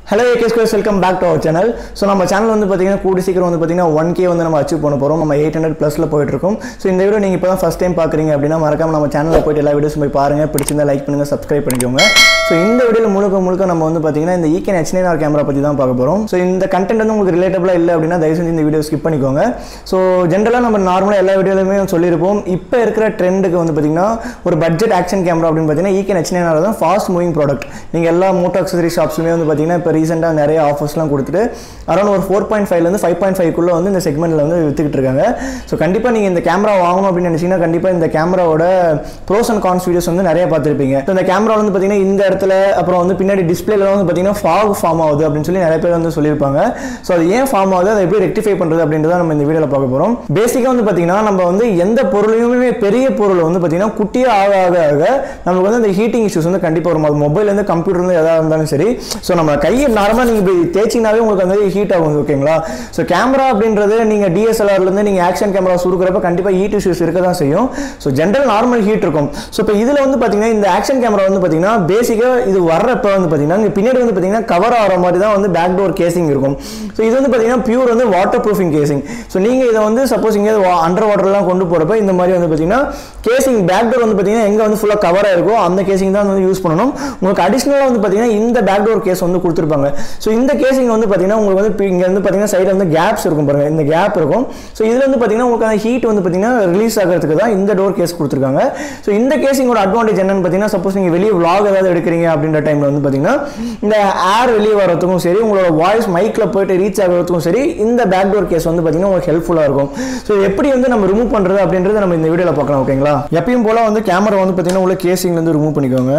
Hello Ak², welcome back to our channel. So நம்ம channel வந்து பாத்தீங்கன்னா கூடி சீக்கிரம் வந்து பாத்தீங்கன்னா 1k வந்து நம்ம அச்சீவ் பண்ண போறோம். நம்ம 800 பிளஸ்ல போயிட்டு இருக்கோம். சோ இந்த வீடியோ நீங்க இப்பதான் ஃபர்ஸ்ட் டைம் பாக்குறீங்க அப்படினா மறக்காம நம்ம சேனல்ல போய் எல்லா வீடியோஸும் போய் பாருங்க. பிடிச்சிருந்தா லைக் பண்ணுங்க, Subscribe பண்ணிக்கோங்க. சோ இந்த வீடியோல முழுக்க நம்ம வந்து பாத்தீங்கன்னா இந்த Eken H9r கேமரா பத்தி தான் பார்க்க போறோம். சோ இந்த கண்டென்ட் வந்து உங்களுக்கு ரிலேட்டபிளா இல்ல அப்படினா தயவு செஞ்சு இந்த வீடியோ ஸ்கிப் பண்ணிக்கோங்க. சோ ஜெனரலா நம்ம நார்மலா எல்லா வீடியோலயுமே சொல்லிருப்போம். இப்போ இருக்கிற ட்ரெண்டுக்கு வந்து பாத்தீங்கன்னா ஒரு பட்ஜெட் ஆக்ஷன் கேமரா அப்படினு பாத்தீங்கன்னா Eken H9r தான் ஃபாஸ்ட் மூவிங் ப்ராடக்ட். நீங்க எல்லா மோட்டோ அக்சஸரி ஷாப்ஸ்லயே வந்து பாத்தீங்கன்னா இப்போ ரீசன்ட்டா நிறைய ஆஃபர்ஸ்லாம் கொடுத்துட்டு அரௌண்ட் ஒரு 4.5 ல இருந்து 5.5 குள்ள வந்து இந்த செக்மெண்ட்ல வந்து வித்துக்கிட்டு இருக்காங்க. சோ கண்டிப்பா நீங்க இந்த கேமரா வாங்கணும் அப்படி நினைச்சீங்கன்னா கண்டிப்பா இந்த கேமராவோட ப்ரோஸ் அண்ட் கான்ஸ் வீடியோஸ் வந்து நிறைய பார்த்திருப்பீங்க. சோ இந்த கேமரா வந்து பாத்தீங்கன்னா இந்த இடத்துல அப்புறம் வந்து பின்னாடி டிஸ்ப்ளேல வந்து பாத்தீங்கன்னா ஃபாக் ஃபார்ம் ஆகுது அப்படின்னு சொல்லி நிறைய பேர் வந்து சொல்லியிருப்பாங்க. சோ அது ஏன் ஃபார்ம் ஆகுது, அதை எப்படி ரெக்டிஃபை பண்றது அப்படின்றத நம்ம இந்த வீடியோல பார்க்க போறோம். பேசிக்கா வந்து பாத்தீங்கன்னா நம்ம வந்து எந்த பொருளையுமே பெரிய பொருளை வந்து பாத்தீங்கன்னா குட்டியா ஆக நமக்கு வந்து இந்த ஹீட்டிங் இஷ்யூஸ் வந்து கண்டிப்பா வரும். அது மொபைல்ல இருந்து கம்ப்யூட்டர்ல இருந்து எதா இருந்தாலும் சரி. சோ நம்ம கையை நார்மலா நீங்க இப்படி தேய்ச்சிங்கனாவே உங்களுக்கு அந்த ஹீட் ஆகும். ஓகேங்களா? சோ கேமரா அப்படின்றது நீங்க DSLR ல இருந்து நீங்க ஆக்ஷன் கேமரா சுடுறப்ப கண்டிப்பா ஹீட் இஷ்யூஸ் இருக்க தான் செய்யும். சோ ஜெனரல் நார்மல் ஹீட் இருக்கும். சோ இப்போ இதுல வந்து பாத்தீங்கன்னா இந்த ஆக்ஷன் கேமரா வந்து பாத்தீங்கன்னா பேசிக்கா இது வர்றப்ப வந்து பாத்தீங்கன்னா பின்னாடி வந்து பாத்தீங்கன்னா கவர் ஆகிற மாதிரி தான் வந்து பேக்டோர் கேசிங் இருக்கும். சோ இது வந்து பாத்தீங்கன்னா பியூர் வந்து வாட்டர் ப்ரூஃபிங் கேசிங். சோ நீங்க இதை வந்து சப்போஸ் இங்க அண்டர் வாட்டர்லாம் கொண்டு போறப்ப இந்த மாதிரி வந்து பாத்தீங்கன்னா கேசிங் பேக்டோர் வந்து பாத்தீங்கன்னா எங்க வந்து ஃபுல்லா கவர் ஆயிருக்கோ அந்த கேசிங் தான் வந்து யூஸ் பண்ணணும். உங்களுக்கு அடிஷனலா வந்து பாத்தீங்கன்னா இந்த பேக்டோர் கேஸ் வந்து கொடுத்துருப்பாங்க. சோ இந்த கேசிங் வந்து பாத்தீங்கன்னா உங்களுக்கு வந்து இங்க வந்து பாத்தீங்கன்னா சைடுல வந்து கேப்ஸ் இருக்கும் பாருங்க, இந்த கேப் இருக்கும். சோ இதுல வந்து பாத்தீங்கன்னா உங்களுக்கு அந்த ஹீட் வந்து பாத்தீங்கன்னா ரிலீஸ் ஆகிறதுக்கு தான் இந்த டோர் கேஸ் கொடுத்துருக்காங்க. சோ இந்த கேசிங்கோட அட்வான்டேஜ் என்னன்னு பாத்தீங்கன்னா சப்போஸ் நீங்க வெளியே vlog ஏதாவது எடுக்கிறீங்க அப்படின்ற டைம்ல வந்து பாத்தீங்கன்னா இந்த ஏர் வெளியே வரதுக்கும் சரி, உங்களோட வாய்ஸ் மைக்ல போயிட்டு ரீச் ஆகிறதுக்கும் சரி, இந்த பேக்டோர் கேஸ் வந்து பாத்தீங்கன்னா உங்களுக்கு ஹெல்ப்ஃபுல்லா இருக்கும். சோ எப்படி வந்து நம்ம ரிமூவ் பண்றது அப்படின்றது நம்ம இந்த வீடியோல பார்க்கலாம். ஓகேங்களா? எப்பயும் போல வந்து கேமரா வந்து பாத்தீங்கன்னா உள்ள கேசிங்ல இருந்து ரிமூவ் பண்ணிக்கோங்க.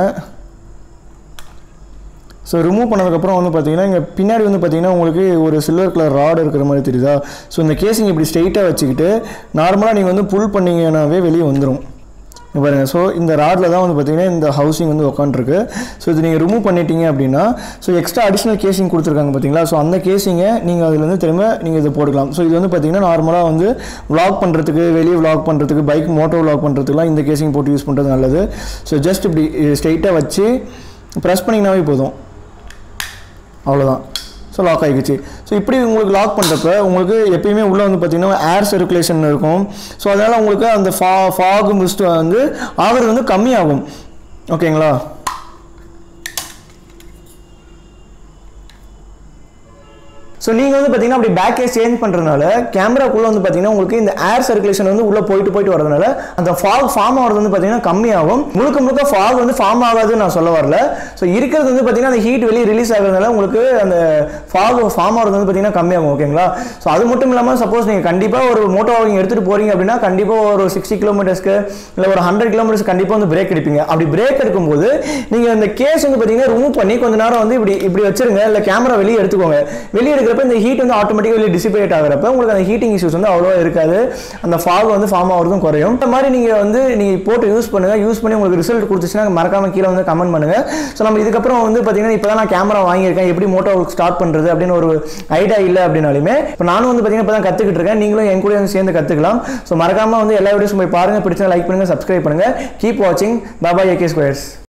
ஸோ ரிமூவ் பண்ணதுக்கப்புறம் வந்து பார்த்தீங்கன்னா இங்கே பின்னாடி வந்து பார்த்தீங்கன்னா உங்களுக்கு ஒரு சில்வர் கலர் ராடு இருக்கிற மாதிரி தெரியுதா? ஸோ இந்த கேசிங் இப்படி ஸ்ட்ரெயிட்டாக வச்சுக்கிட்டு நார்மலாக நீங்கள் வந்து புல் பண்ணிங்கன்னாவே வெளியே வந்துடும் பாருங்கள். ஸோ இந்த ராடில் தான் வந்து பார்த்தீங்கன்னா இந்த ஹவுசிங் வந்து உட்காந்துருக்கு. ஸோ இது நீங்கள் ரிமூவ் பண்ணிட்டீங்க அப்படின்னா ஸோ எக்ஸ்ட்ரா அடிஷ்னல் கேசிங் கொடுத்துருக்காங்க பார்த்தீங்களா? ஸோ அந்த கேசிங்கை நீங்கள் அதுலேருந்து திரும்ப நீங்கள் இதை போட்டுக்கலாம். ஸோ இது வந்து பார்த்தீங்கன்னா நார்மலாக வந்து vlog பண்ணுறதுக்கு, வெளியே vlog பண்ணுறதுக்கு, பைக் மோட்டோ vlog பண்ணுறதுக்குலாம் இந்த கேசிங் போட்டு யூஸ் பண்ணுறது நல்லது. ஸோ ஜஸ்ட் இப்படி ஸ்ட்ரெயிட்டாக வச்சு ப்ரெஸ் பண்ணிங்கனாவே போதும், அவ்வளோதான். ஸோ லாக் ஆகிடுச்சு. ஸோ இப்படி உங்களுக்கு லாக் பண்ணுறப்ப உங்களுக்கு எப்பயுமே உள்ளே வந்து பார்த்தீங்கன்னா ஏர் சர்க்குலேஷன் இருக்கும். ஸோ அதனால் உங்களுக்கு அந்த ஃபாக் மிஸ்ட் வந்து ஆகிறது வந்து கம்மியாகும். ஓகேங்களா? ஸோ நீங்கள் வந்து பார்த்தீங்கன்னா அப்படி பேக் கேஸ் சேஞ்ச் பண்ணுறதுனால கேமராக்குள்ளே வந்து பார்த்தீங்கன்னா உங்களுக்கு இந்த ஏர் சர்க்குலேஷன் வந்து உள்ளே போயிட்டு வரதுனால அந்த ஃபாக் ஃபார்ம் ஆகிறது வந்து பார்த்தீங்கன்னா கம்மியாகும். முழுக்க ஃபாக் வந்து ஃபார்ம் ஆகாதுன்னு நான் சொல்ல வரல. ஸோ இருக்கிறது வந்து பார்த்தீங்கன்னா அந்த ஹீட் வெளியே ரிலீஸ் ஆகிறதுனால உங்களுக்கு அந்த ஃபாக் ஃபார்ம் ஆகிறது வந்து பார்த்தீங்கன்னா கம்மியாகும். ஓகேங்களா? ஸோ அது மட்டும் இல்லாமல் சப்போஸ் நீங்கள் கண்டிப்பாக ஒரு மோட்டோ வாக்கிங் எடுத்துகிட்டு போகிறீங்க அப்படின்னா கண்டிப்பாக ஒரு 60 கிலோமீட்டர்ஸ்க்கு இல்லை ஒரு 100 கிலோமீட்டர்ஸ் கண்டிப்பாக வந்து பிரேக் எடுப்பீங்க. அப்படி பிரேக் எடுக்கும்போது நீங்கள் இந்த கேஸ் வந்து பார்த்தீங்கன்னா ரிமூவ் பண்ணி கொஞ்ச நேரம் வந்து இப்படி வச்சிருங்க. இல்லை கேமரா வெளியே எடுத்துக்கோங்க. வெளியே எடுக்கிறப்ப இந்த ஹீட் வந்து ஆட்டோமேட்டிக்கலி டிசிபேட் ஆகிறப்ப உங்களுக்கு அந்த ஹீட்டிங் இஷ்யூஸ் வந்து அவ்வளோ இருக்காது. அந்த ஃபாக் வந்து ஃபார்ம் ஆகிறதும் குறையும். இந்த மாதிரி நீங்கள் போட்டு யூஸ் பண்ணுங்க. யூஸ் பண்ணி உங்களுக்கு ரிசல்ட் கொடுத்துச்சுன்னா மறக்காம கீழே வந்து கமெண்ட் பண்ணுங்க. ஸோ நம்ம இதுக்கப்புறம் வந்து பார்த்தீங்கன்னா இப்போ தான் நான் கேமரா வாங்கியிருக்கேன், எப்படி மோட்டோ ஸ்டார்ட் பண்ணுறது அப்படின்னு ஒரு ஐடியா இல்லை அப்படின்னாலுமே இப்போ நானும் வந்து பார்த்தீங்கன்னா இப்போ தான் கற்றுக்கிட்டு இருக்கேன். நீங்களும் என் கூட சேர்ந்து கற்றுக்கலாம். ஸோ மறக்காம வந்து எல்லா வீடியோஸும் போய் பாருங்க. பிடிச்சா லைக் பண்ணுங்க, Subscribe பண்ணுங்க. கீப் வாட்சிங். பாய் Ak².